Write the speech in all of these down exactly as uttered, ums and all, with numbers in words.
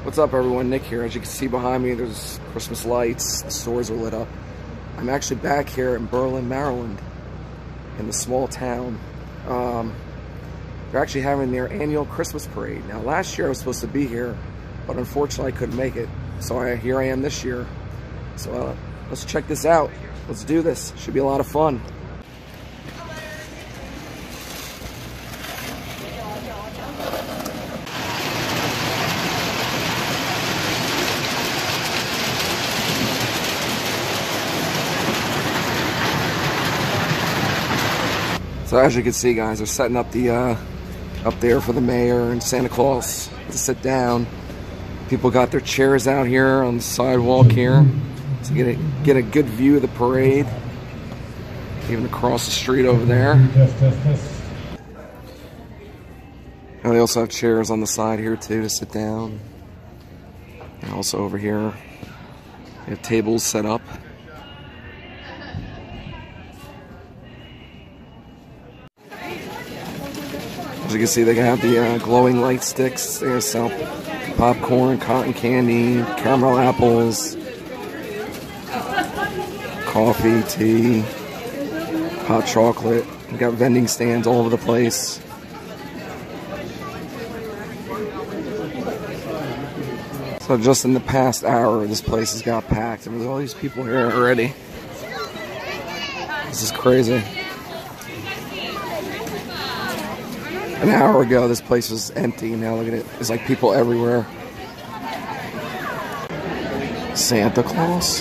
What's up, everyone? Nick here. As you can see behind me, there's Christmas lights. The stores are lit up. I'm actually back here in Berlin, Maryland, in the small town. Um, they're actually having their annual Christmas parade. Now, last year I was supposed to be here, but unfortunately I couldn't make it. So I, here I am this year. So uh, let's check this out. Let's do this. Should be a lot of fun. So as you can see, guys, they're setting up the uh, up there for the mayor and Santa Claus to sit down. People got their chairs out here on the sidewalk here to get a, get a good view of the parade. Even across the street over there. And they also have chairs on the side here too to sit down. And also over here, they have tables set up. As you can see, they have the uh, glowing light sticks. They sell popcorn, cotton candy, caramel apples, coffee, tea, hot chocolate. We got vending stands all over the place. So just in the past hour, this place has got packed. And there's all these people here already. This is crazy. An hour ago, this place was empty. Now look at it. There's like people everywhere. Santa Claus.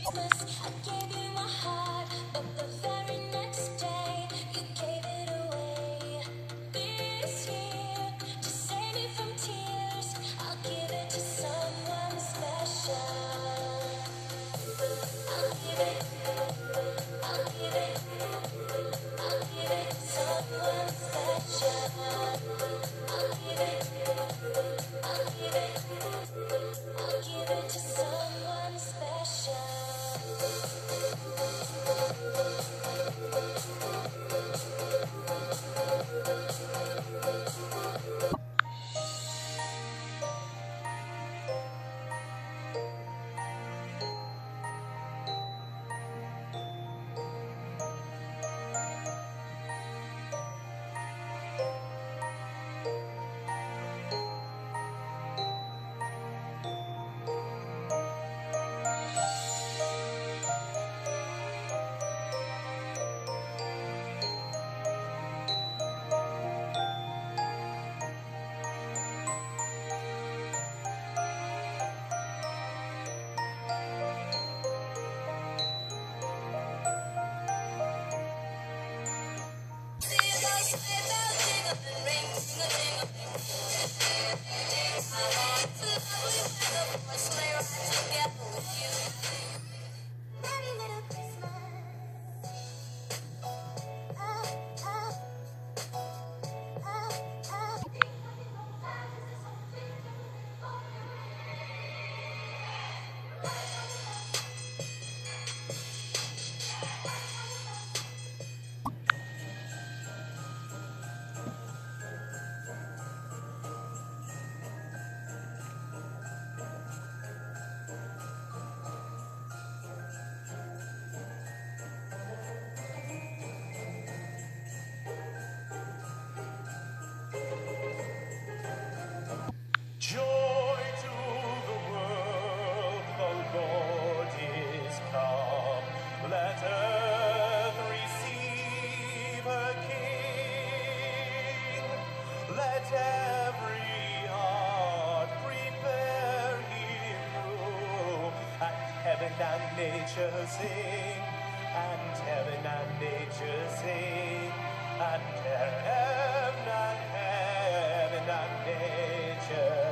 I gave you my heart, but the very next day you gave it away. This year, to save me from tears, I'll give it to someone special. I'll give it, I'll give it, I'll give it to someone special. I'll give it, I'll give it, I'll give it to someone special. Joy to the world, the Lord is come. Let earth receive her King. Let every heart prepare him room. And heaven and nature sing, and heaven and nature sing, and heaven and heaven and nature